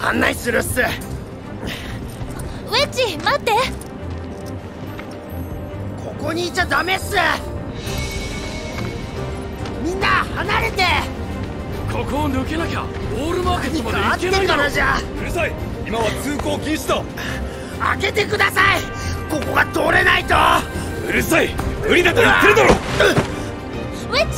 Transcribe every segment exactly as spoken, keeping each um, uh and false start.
案内するっす。ウェッジ待って。 ここにいちゃダメっす。みんな離れて。 ここを抜けなきゃウォールマーケットまで行けないだろ。 じゃうるさい、今は通行禁止だ。 開けてください。ここが通れないと。 うるさい、無理だと言ってるだろ。 ウェッジ、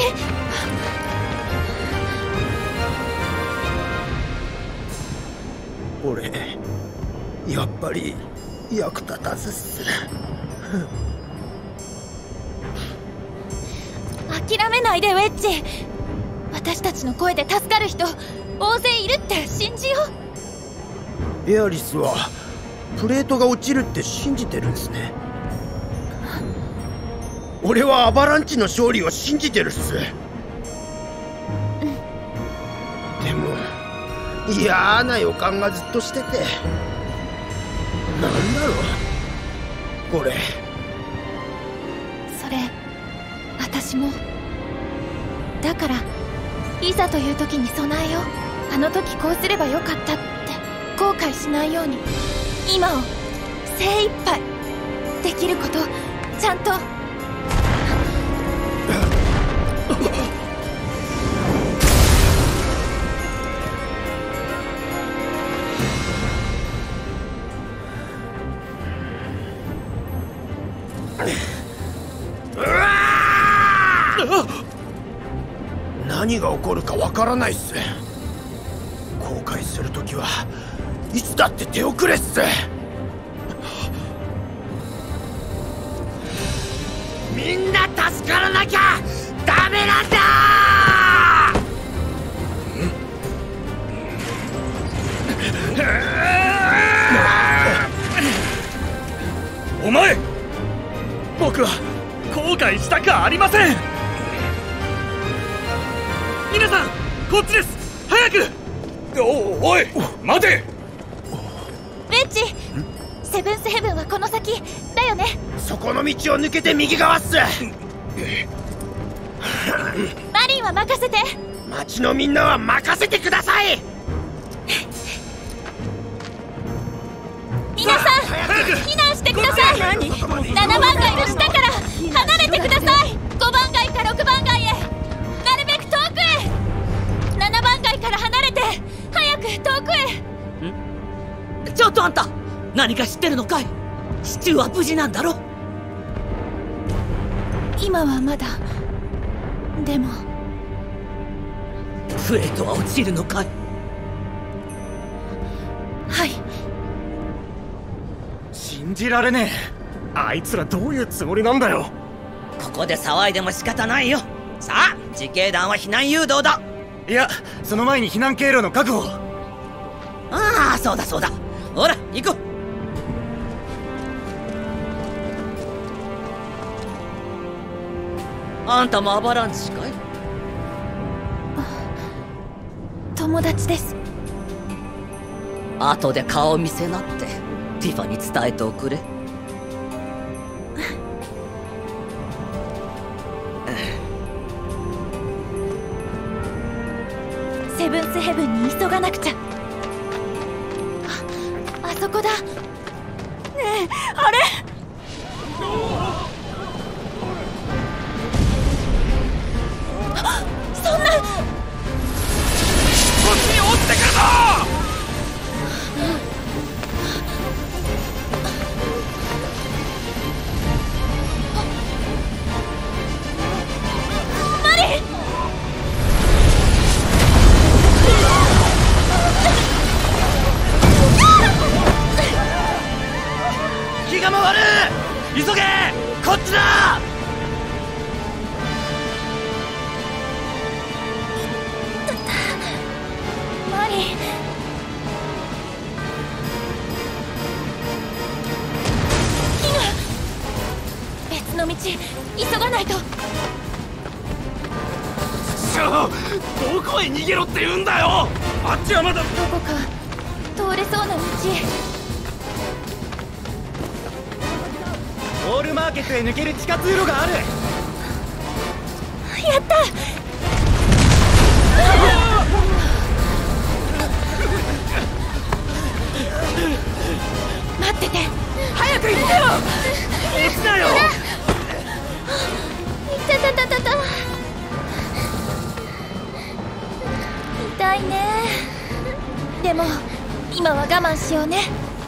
俺やっぱり役立たずっす。 諦めないでウェッジ。私たちの声で助かる人大勢いるって信じよう。エアリスはプレートが落ちるって信じてるんですね。俺はアバランチの勝利を信じてるっす。でも嫌な予感がずっとしてて。なんだろうこれ。 それ私もだから、いざという時に備えよう。あの時こうすればよかったって後悔しないように、今を精一杯できることちゃんと。 何が起こるかわからないっす。後悔するときはいつだって手遅れっす。みんな助からなきゃダメなんだ。 お前、 僕は後悔したくありません。皆さんこっちです、早く。 おおい待て。 ウェッジ、セブンスヘブンはこの先だよね。 そこの道を抜けて右側っす。 マリンは任せて。 町のみんなは任せてください。 皆さん避難してください。ななばん街の下から離れてください。ごばん街かろくばん街へ、なるべく遠くへ。ななばん街から離れて早く遠くへ。 ん？ちょっとあんた、何か知ってるのかい？シチューは無事なんだろ？ 今はまだ。でもプレートは落ちるのかい？ はい。 信じられねえ。あいつらどういうつもりなんだよ。 ここで騒いでも仕方ないよ。さあ、自警団は避難誘導だ。 いや、その前に避難経路の確保。 ああ、そうだそうだ。ほら行こう。あんたもアバランチかい？ 友達です。 後で顔見せなってティファに伝えておくれ。 セブンスヘブンに急がなくちゃ。あ、あそこだ。ねえ、あれ。そんな。 こっちに落ちてくるぞ。 マリン。 気が回る。急げ、こっちだ。 マリン。別の道急がないと。 ちょ、どこへ逃げろって言うんだよ。あっちはまだどこか通れそうな道。 ウォールマーケットへ抜ける地下通路がある。 やった。 も今は我慢しようね。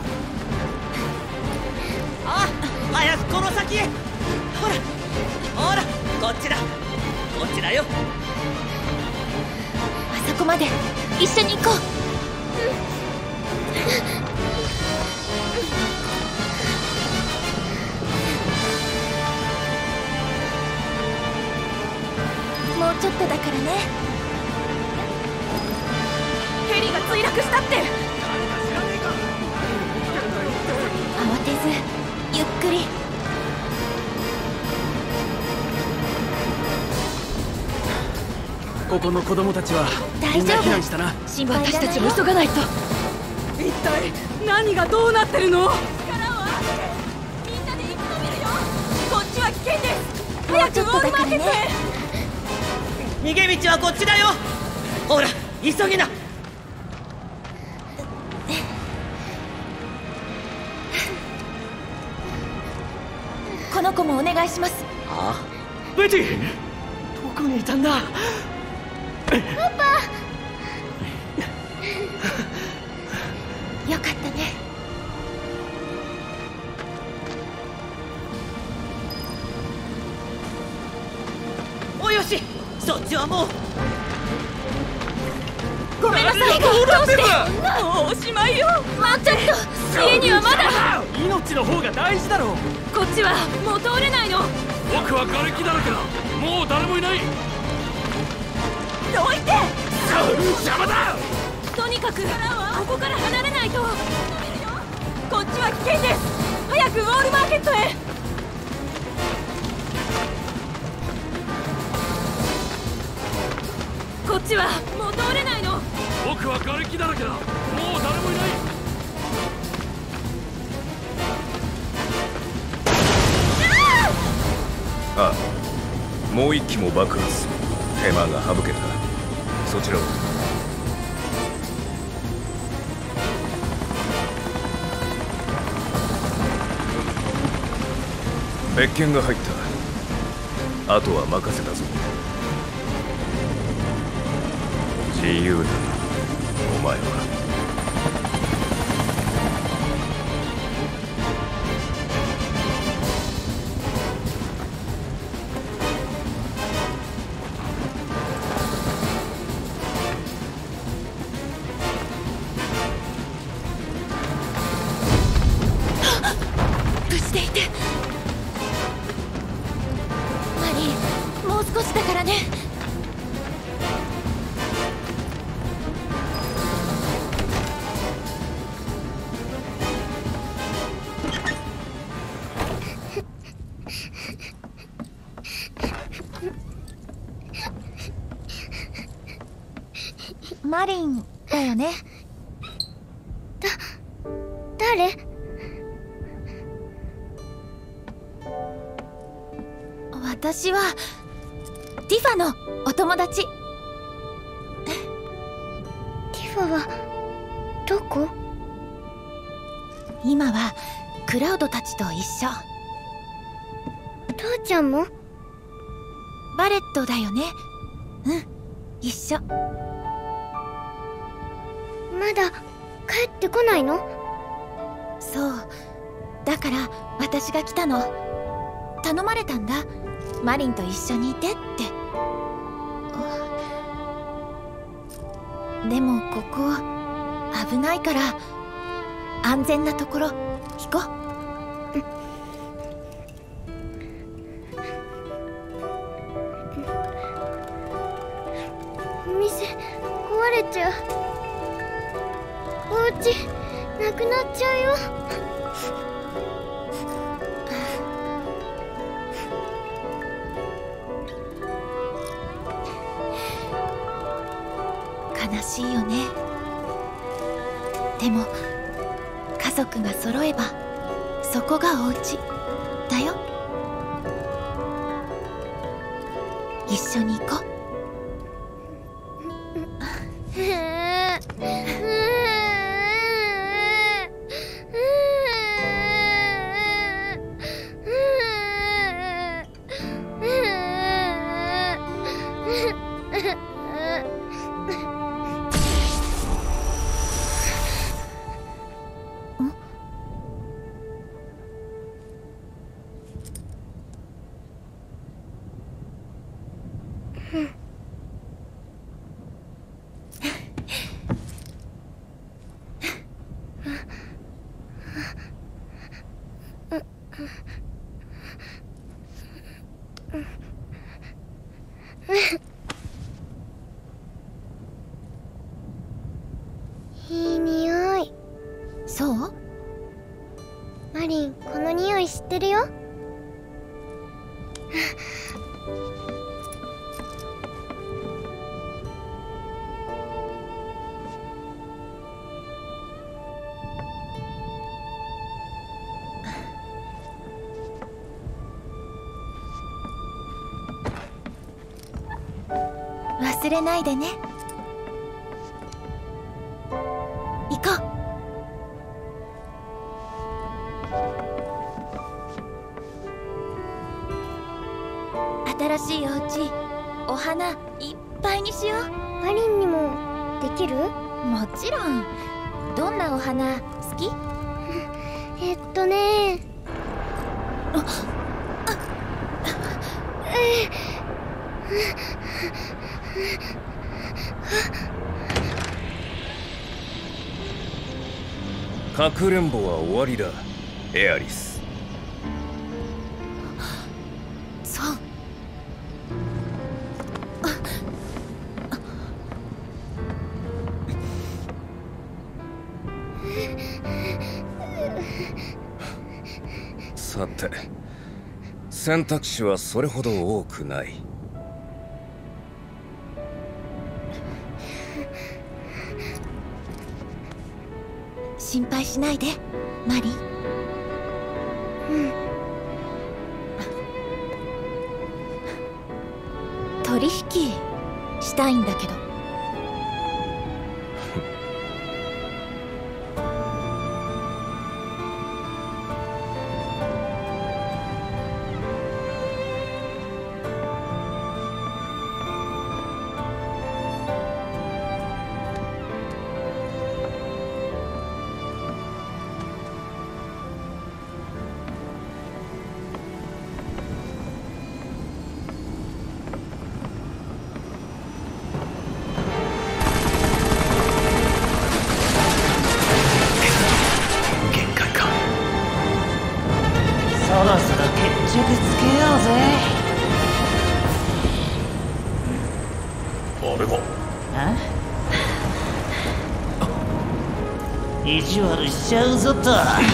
あ、早くこの先へ。ほらほら、こっちだこっちだよ。 あそこまで一緒に行こう。もうちょっとだからね。ヘリが墜落したって。慌てずゆっくり。 ここの子供たちは大丈夫、 みんな避難したな。 心配私たちじゃないよ。 も急がないと。一体何がどうなってるの？ 力を合わせてみんなで生き延びるよ。こっちは危険です。早くウォールマーケットへ。 逃げ道はこっちだよ。ほら急ぎな。 この子もお願いします。 あベティ、どこにいたんだ。 よかったね。 あ、およし、そっちはもう。 ごめんなさい。どうして。もうおしまいよ。待って、家にはまだ。 命の方が大事だろう。 こっちはもう通れないの。 僕は瓦礫だらけだ。もう誰もいない。 どいて。 邪魔だ。 とにかくここから離れないと。こっちは危険です。早くウォールマーケットへ。こっちはもう通れないの。 僕は瓦礫だらけだ。もう誰もいない。 ああ、もう一機も爆発。手間が省けた。そちらを。別件が入った。あとは任せたぞ。自由だ、お前は。 無事でいて。マリー、もう少しだからね。マリンだよね。だ、誰？私はティファのお友達。ティファはどこ？今はクラウドたちと一緒。父ちゃんも？バレットだよね。うん、一緒。まだ帰ってこないの？そう、だから私が来たの。頼まれたんだ、マリンと一緒にいてって。でもここ危ないから安全なところ行こう。店壊れちゃう。お家なくなっちゃうよ。悲しいよね。でも家族が揃えばそこがお家だよ。一緒に行こう。 そう？ マリン、この匂い知ってるよ。 忘れないでね。行こう。新しいお家、お花いっぱいにしよう。 マリンにもできる？ もちろん。どんなお花好き？ えっとねああえかくれんぼは終わりだ、エアリス。 そう。 さて、選択肢はそれほど多くない。 心配しないで、マリン。 うん。 取引したいんだけど。 意地悪しちゃうぞと。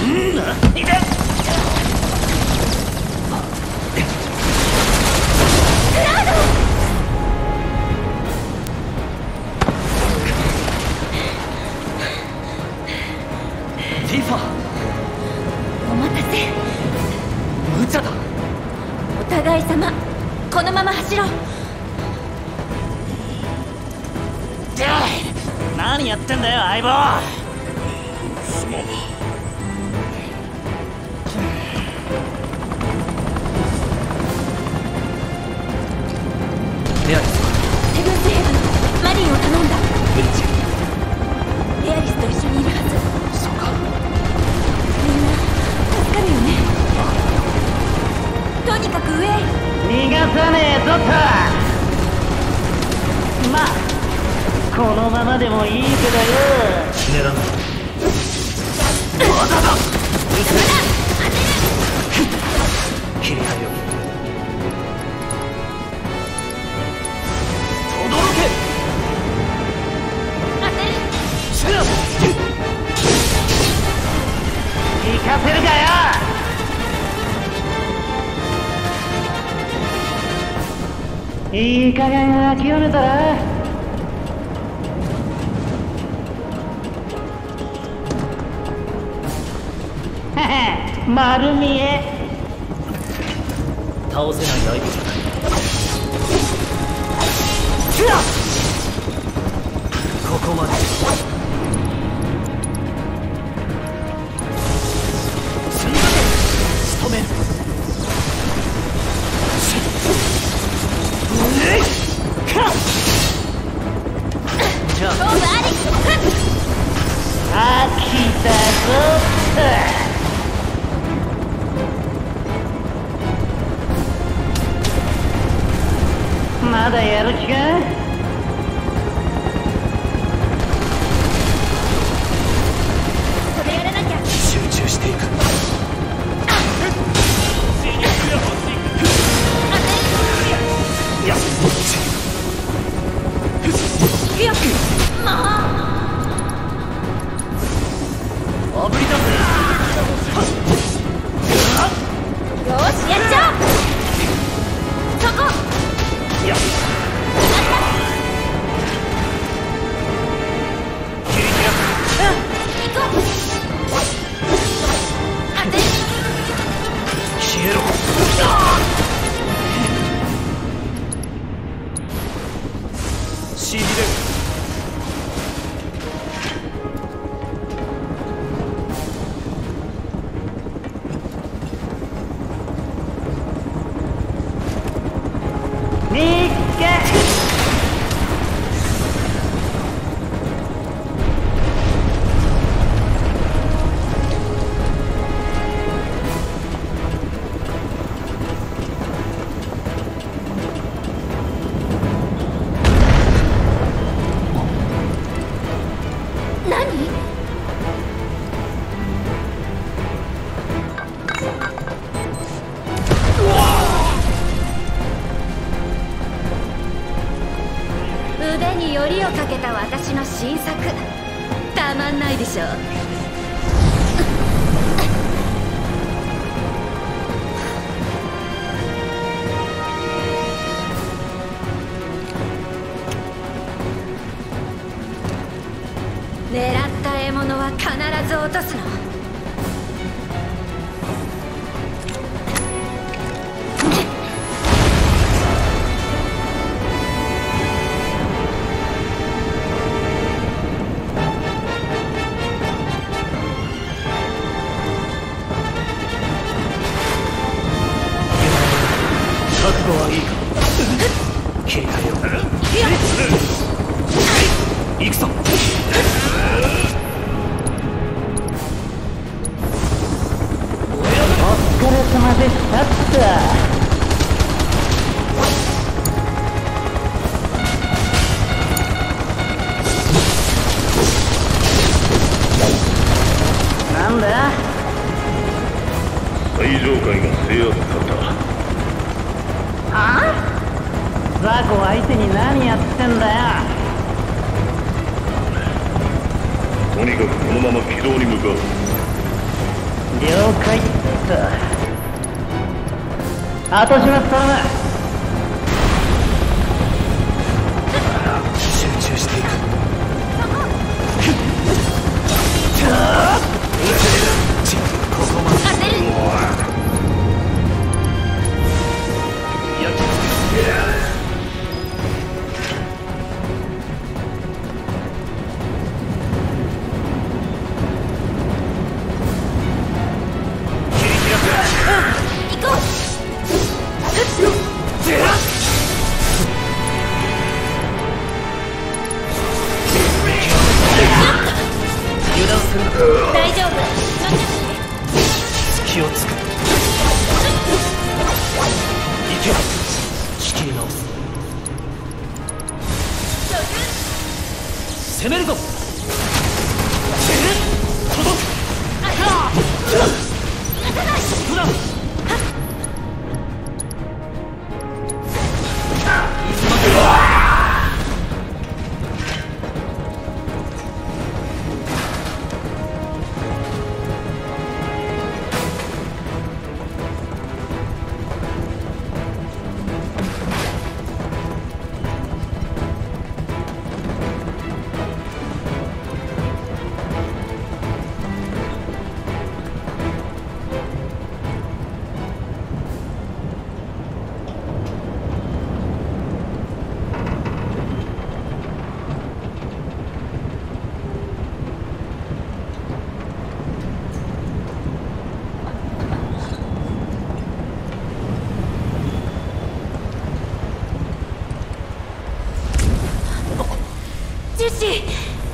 ティファ、 お待たせ。 無茶だ。 お互い様、このまま走ろう。 何やってんだよ相棒。 すまん。 エアリス、 セブンスヘブン、マリンを頼んだ。 エリチ、 エアリスと一緒にいるはず。 そうか。 みんな助かるよね。とにかく上へ。 逃がさねえぞと。まあこのままでもいいけどよ。 狙うな。まだだ。切り替えよう。轟け。 当てる。 行かせるかよ。いい加減諦めたら。丸見え。 倒せない相手じゃない。ここまで。積んだけ仕留める。じゃあ勝負あり。 飽きたぞ。まだやる気か。 それやらなきゃ。 集中していく。いや、そっち。 いくよ。もう。 おぶりだぜ。 よーしやっちゃおう。そこいや切り開く。 行こう。当て消えろ。しびれる。 見っけ。 何？腕によりをかけた私の新作、たまんないでしょ。狙った獲物は必ず落とすの。 覚悟はいいか。切り替えよう。行くぞ。 お疲れ様でしたっと。なんだ？ 最上階が制圧された。 はあ？ザコ相手に何やってんだよ。 とにかくこのまま軌道に向かう。 了解っと。後始末頼む。 集中していく。ここまで。 当てる。 焼き付け。 行こう。 油断するな。 大丈夫。 隙をつく。行け。仕切り直す。攻めるぞ。届く。普段ジュシー。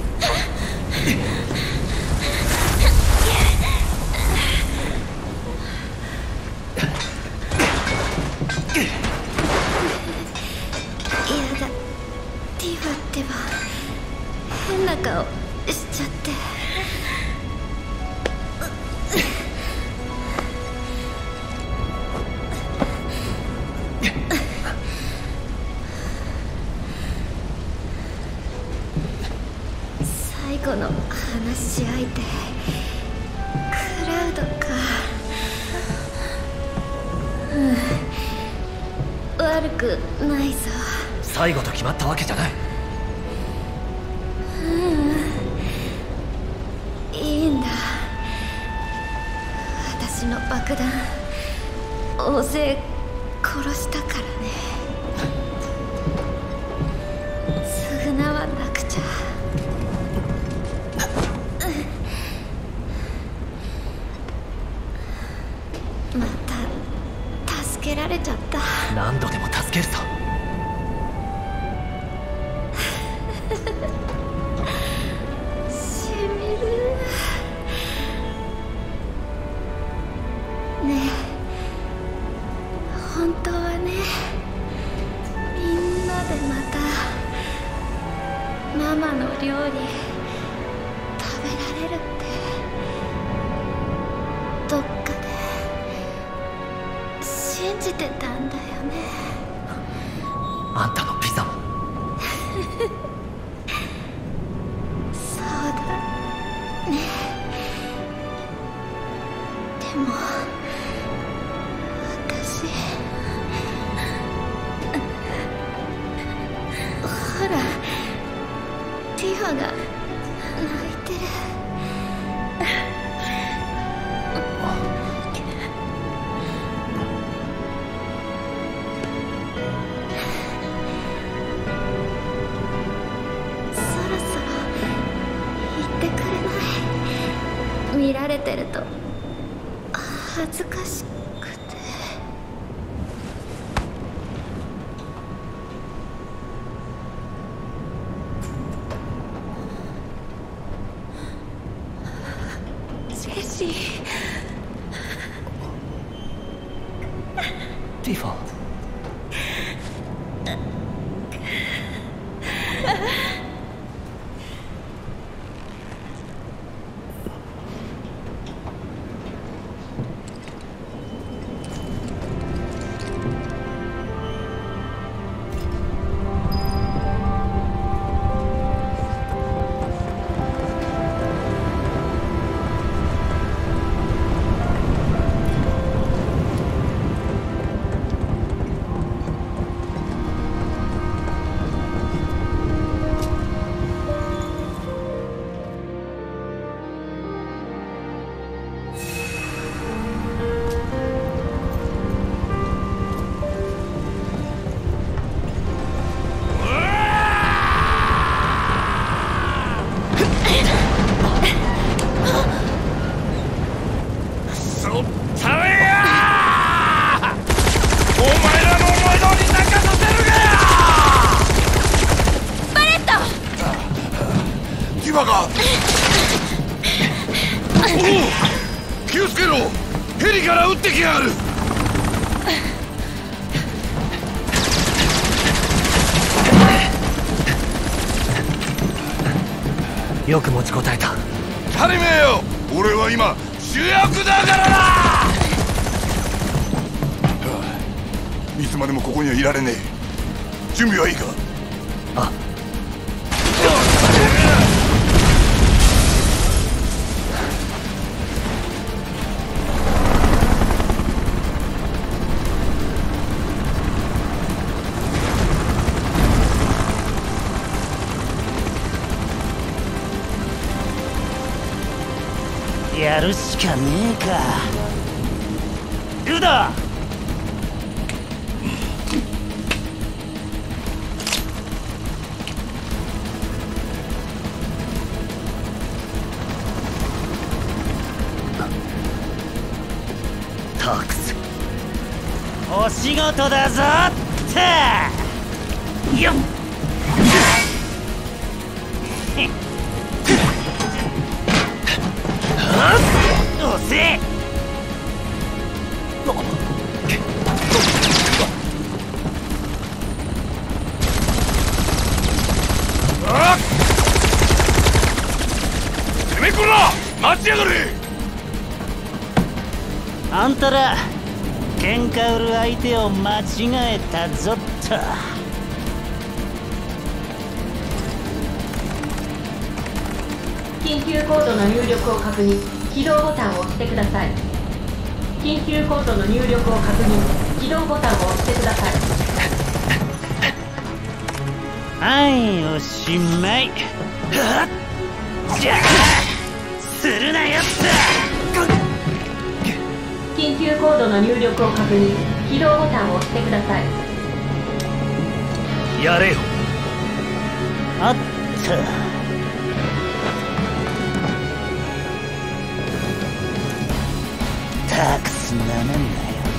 やだ、ティファってば変な顔しちゃって。 くないぞ。 最後と決まったわけじゃない。 ううん、いいんだ。私の爆弾大勢殺したからね。償わなくちゃ。また助けられちゃった。 何度でも助けるぞ。 しみるね。え本当はね、みんなでまたママの料理食べられるってどっかで信じてたんだよね。 あんたのピザも。 そうだね。でも私ほらティファが泣いてる。そろそろ言ってくれない？見られてると恥ずかしくて。ジェシー。 ティファ。 気をつけろ。ヘリから撃ってきやがる。 よく持ちこたえた。 誰めよ、俺は今主役だからな。いつまでもここにはいられねえ。準備はいいか？ あ。 やるしかねえか。ルダタークス、 お仕事だぞってよっ押せ。 てめえこら待ちやがれ。 あんたら喧嘩売る相手を間違えたぞっと。 緊急コードの入力を確認。起動ボタンを押してください。緊急コードの入力を確認。起動ボタンを押してください。 はいおしまい。じゃあするなよっ緊急コードの入力を確認。起動ボタンを押してください。 やれよ。 おっとたくすなめんなよ。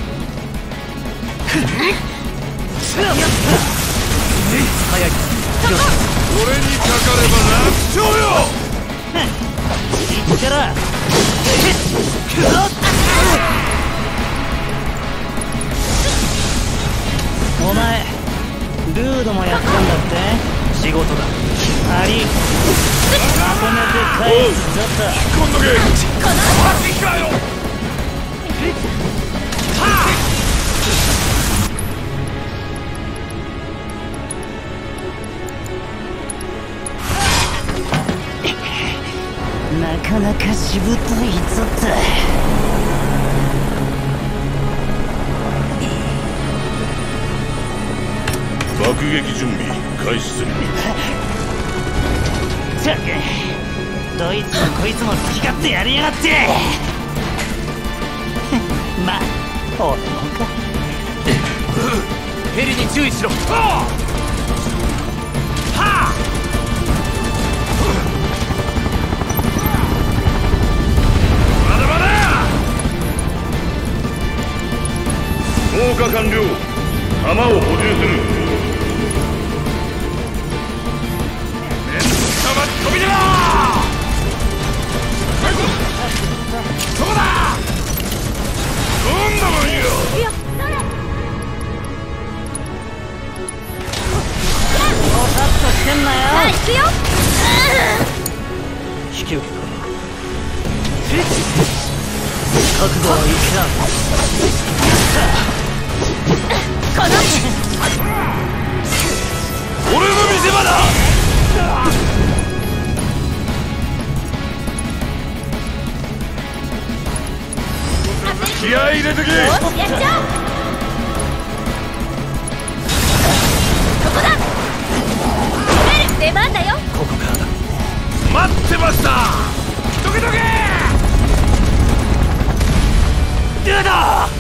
早い。 俺にかかれば楽勝よ。 いってらお前ルードもやったんだって。 仕事だ。 ありまとめて返すぞと。 今度けマジかよ。 なかなかしぶといぞと。 爆撃準備開始する。 ったくどいつもこいつも好き勝手やりやがって。まあ俺もか。 ヘリに注意しろ。はあまだまだ。放火完了。弾を補充する。飛び出ろ。そこだ。どんなもんよ。 おさっとしてんなよ。 さあ行くよ。 引き受けた。覚悟はいくら。 この俺の見せ場だ。気合い入れてけ。 やっちゃう。ここだ。決める出番だよ。 ここからだ。 待ってました。どけどけ。 ルード。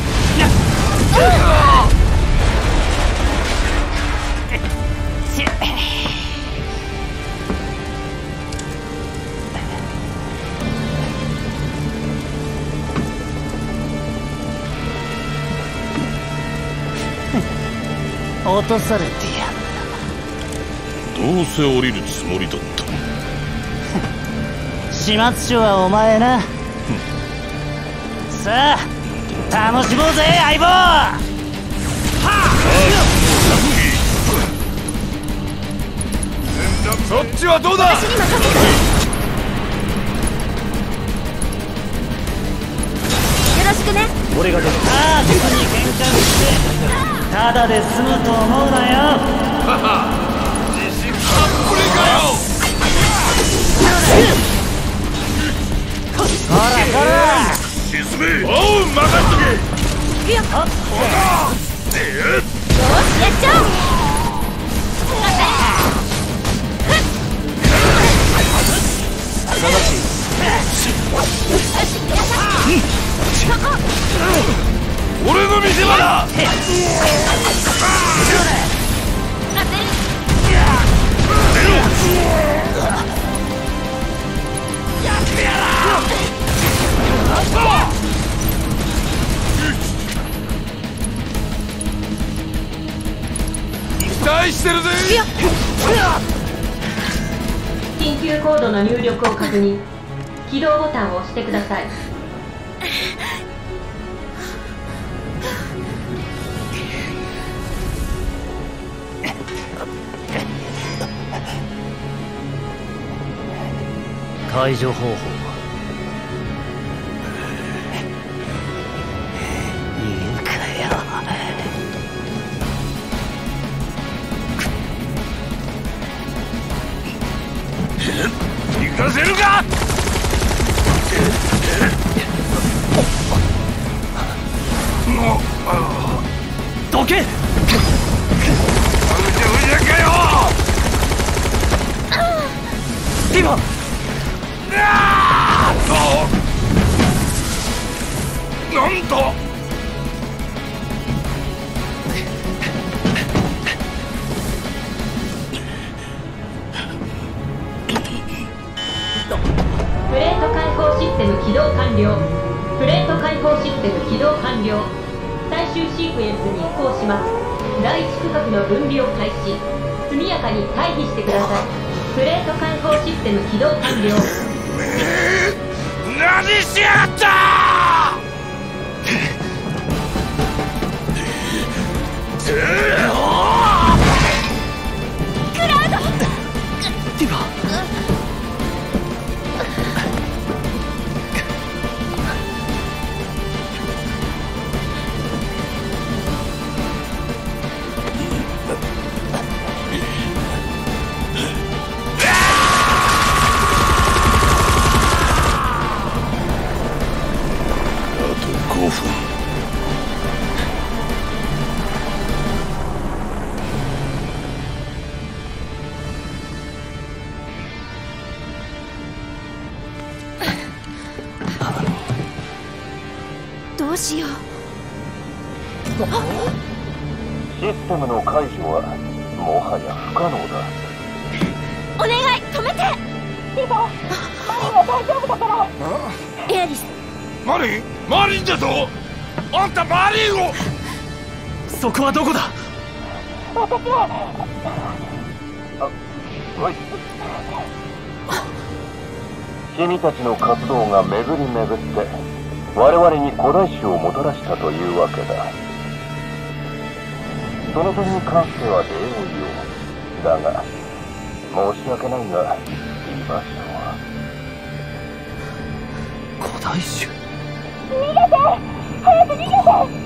落とされてやんどうせ降りるつもりだった。 始末書はお前な。さあ楽しもうぜ相棒。はそっちはどうだ。 私に任せて。よろしくね。 俺が出る。 ああすぐに喧嘩してただで済むと思うなよ。 自信たっぷりかよ。 ほらほら沈め。おう任しとけ。 行くよ。よしやっちゃおう。 俺の見せ場だ。期待してるぜ。 緊急コードの入力を確認。起動ボタンを押してください。 解除方法は言うかよ。 行かせるか。 どけ。 うじゃうじゃかよ。 起動完了。プレート開放システム起動完了。最終シークエンスに移行します。第一区画の分離を開始。速やかに退避してください。プレート開放システム起動完了。 何しやがったークラウド！ ディバどうしよう。 システムの解除はもはや不可能だ。 お願い止めて。 でもマリンは大丈夫だから。 エアリス、 マリンマリンだぞ。あんたマリンを。そこはどこだ。 私ははい。君たちの活動が巡り巡って我々に古代種をもたらしたというわけだ。その点に関しては礼を言おう。だが申し訳ないが居場所は。 古代種。 逃げて、早く逃げて。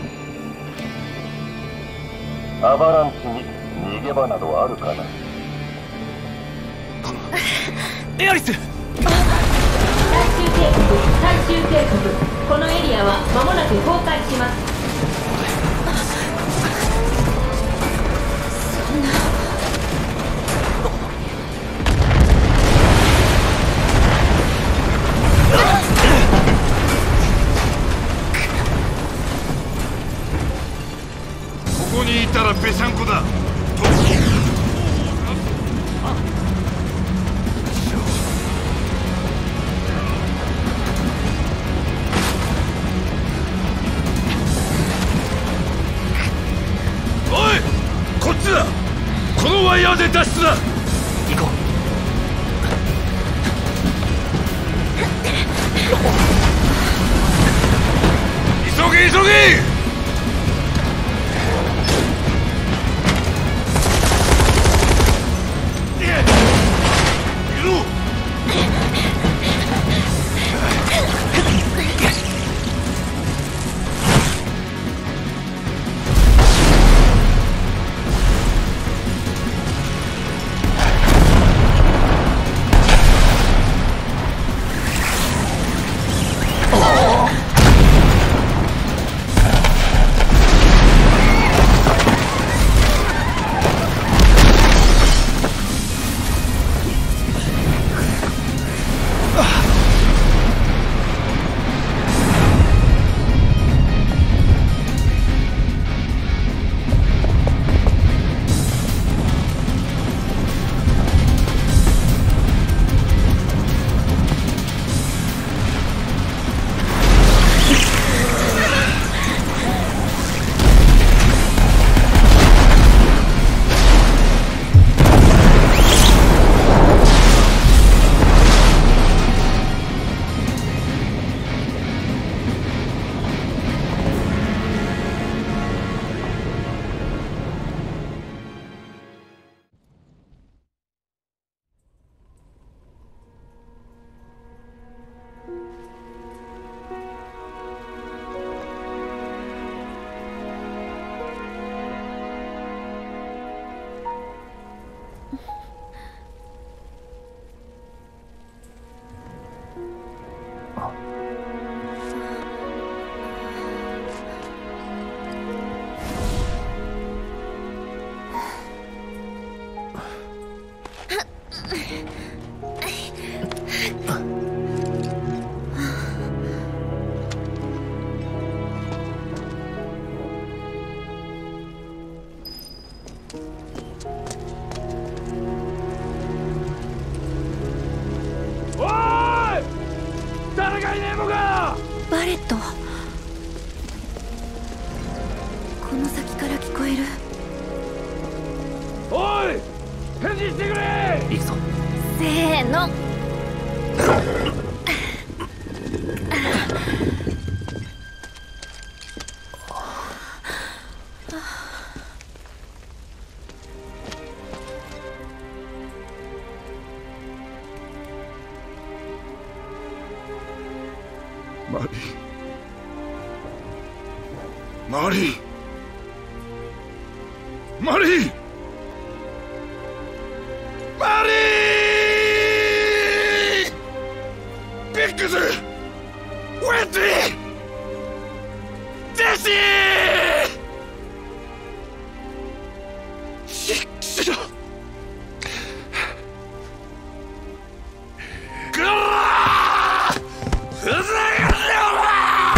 アバランチに逃げ場などあるかな。 エアリス。 最終警告、最終警告。このエリアは間もなく崩壊します。 ここにいたらぺしゃんこだ。このワイヤーで脱出だ。行こう。急げ急げ。 いねえのか。 バレット、この先から聞こえる。 おい、返事してくれ。 行くぞ。 せーの。 マリー、マリー、マリー、マリー、ビッグズ、ウェンディ、ジェシー。ししろ。ぐらー、ふざけんなよお前。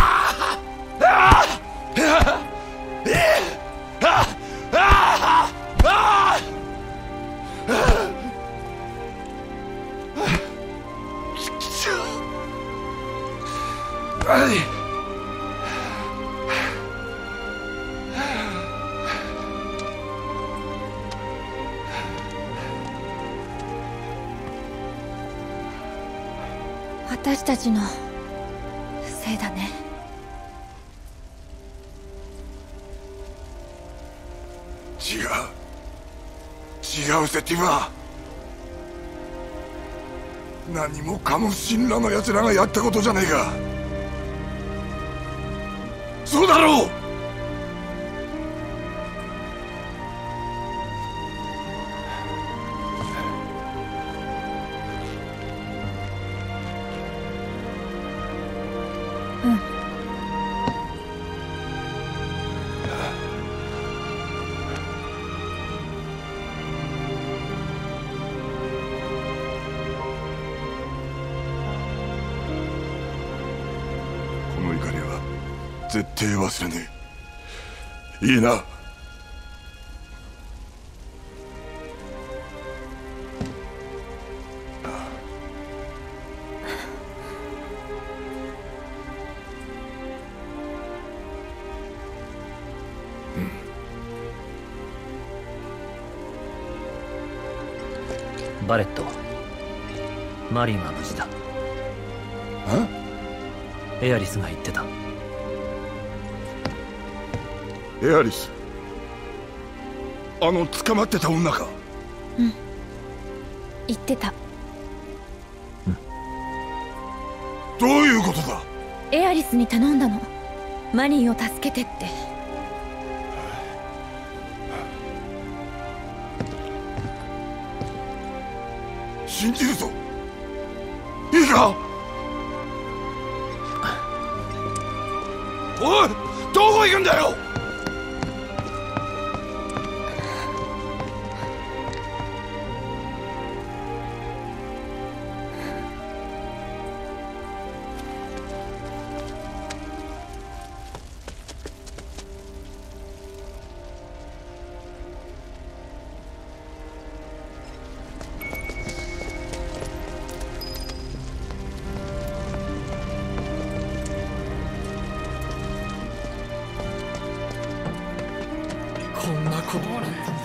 私たちのせいだね。 違う違うぜティファ。何もかも神羅の奴らがやったことじゃねえか。そうだろう。絶対忘れねえ。いいな。 バレット、マリンは無事だ。エアリスが言ってた。 エアリス、あの捕まってた女か。 うん、言ってた。 うん、どういうことだ。 エアリスに頼んだの、マリンを助けてって。 信じるぞ。いいか。おい、どこ行くんだよ。こんなことに。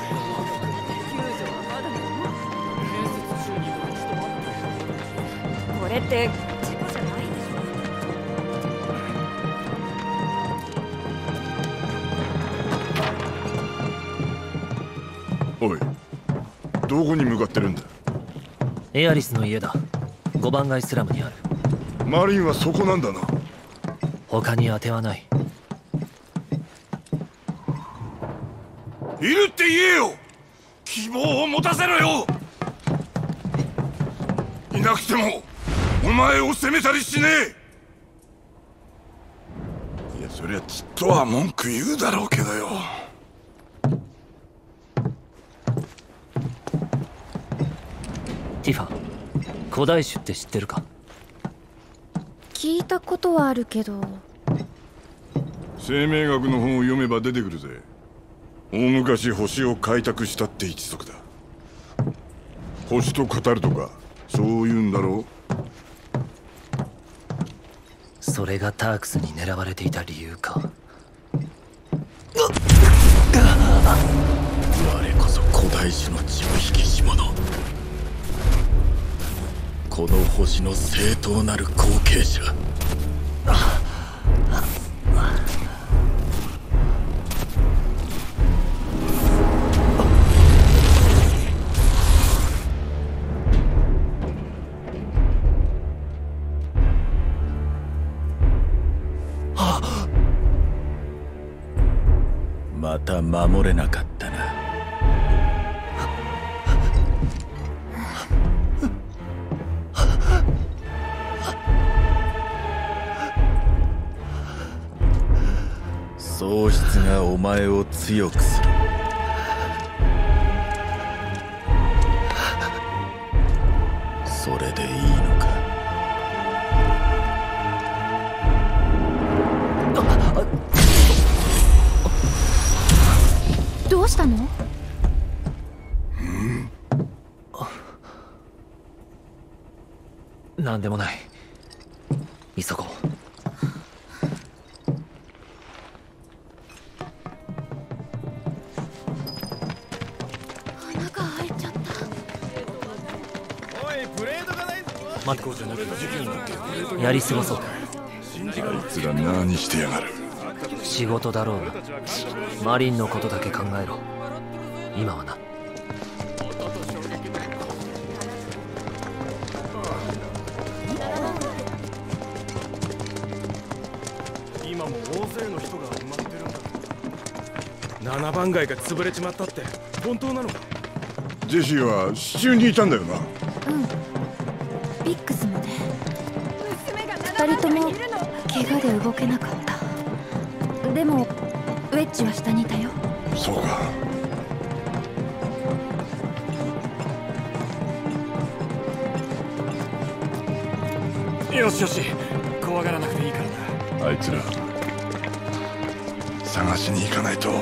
これって事故じゃないでしょ。おい、どこに向かってるんだ。 エアリスの家だ。ごばん街スラムにある。 マリンはそこなんだな。 他に当てはない。 いるって言えよ。希望を持たせろよ。いなくてもお前を責めたりしねえ。いや、そりゃちっとは文句言うだろうけどよ。 ティファ、古代種って知ってるか。 聞いたことはあるけど。 生命学の本を読めば出てくるぜ。大昔星を開拓したって一族だ。星と語るとかそういうんだろそれがタークスに狙われていた理由か。 我こそ古代種の血を引きし者、この星の正当なる後継者。また守れなかったな。喪失がお前を強くする。それでいいのか。 どうしたの？ なんでもない。急ごう。 穴が開いちゃった。 おい、プレートがないぞ。 待ってやり過ごそう。 あいつら何してやがる。 仕事だろうが。マリンのことだけ考えろ。今はな。 今も大勢の人が埋まってるんだ。ななばん街が潰れちまったって本当なのか？ ジェシーは支柱にいたんだよな。 うん。ビックスもね。二人とも怪我で動けなかった。でもウェッジは下にいたよ。 そうか。 よしよし、怖がらなくていいからな。 あいつら探しに行かないと。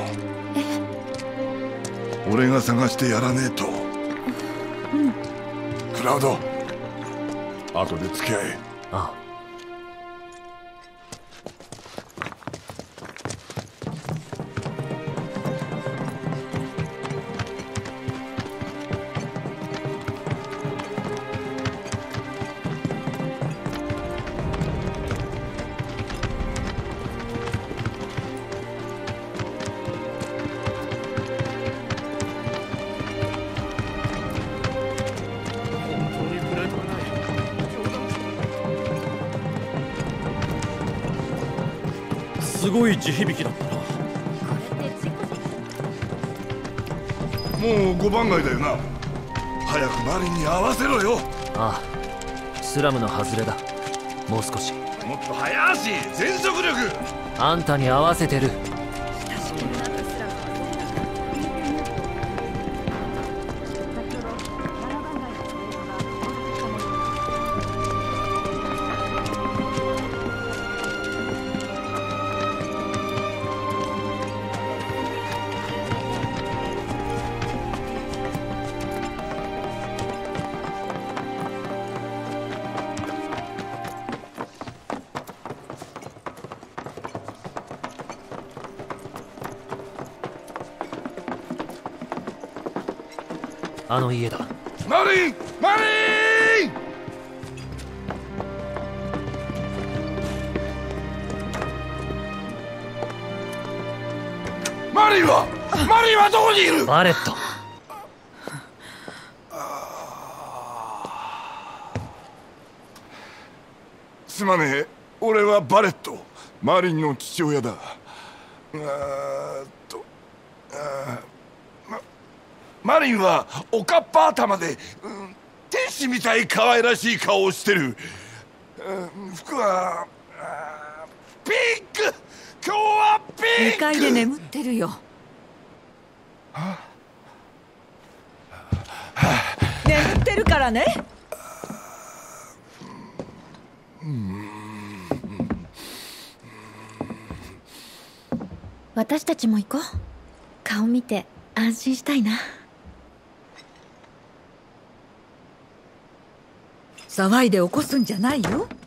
俺が探してやらねえと。 うん。 クラウド、後で付き合え。 ああ。 すごい地響きだったな。 もうごばん街だよな。早くマリンに合わせろよ。 ああ、スラムの外れだ。もう少し。 もっと早足、全速力。 あんたに合わせてる。あの家だ。 マリン、マリン！マリンはマリンはどこにいる？ バレット。 すまねえ、俺はバレット、マリンの父親だ。あーっとあーマリンはおかっぱ頭で、うん、天使みたい可愛らしい顔をしてる。うん、服はピンク。今日はピンク。 にかいで眠ってるよ。 は眠ってるからね。 私たちも行こう。顔見て安心したいな。 騒いで起こすんじゃないよ。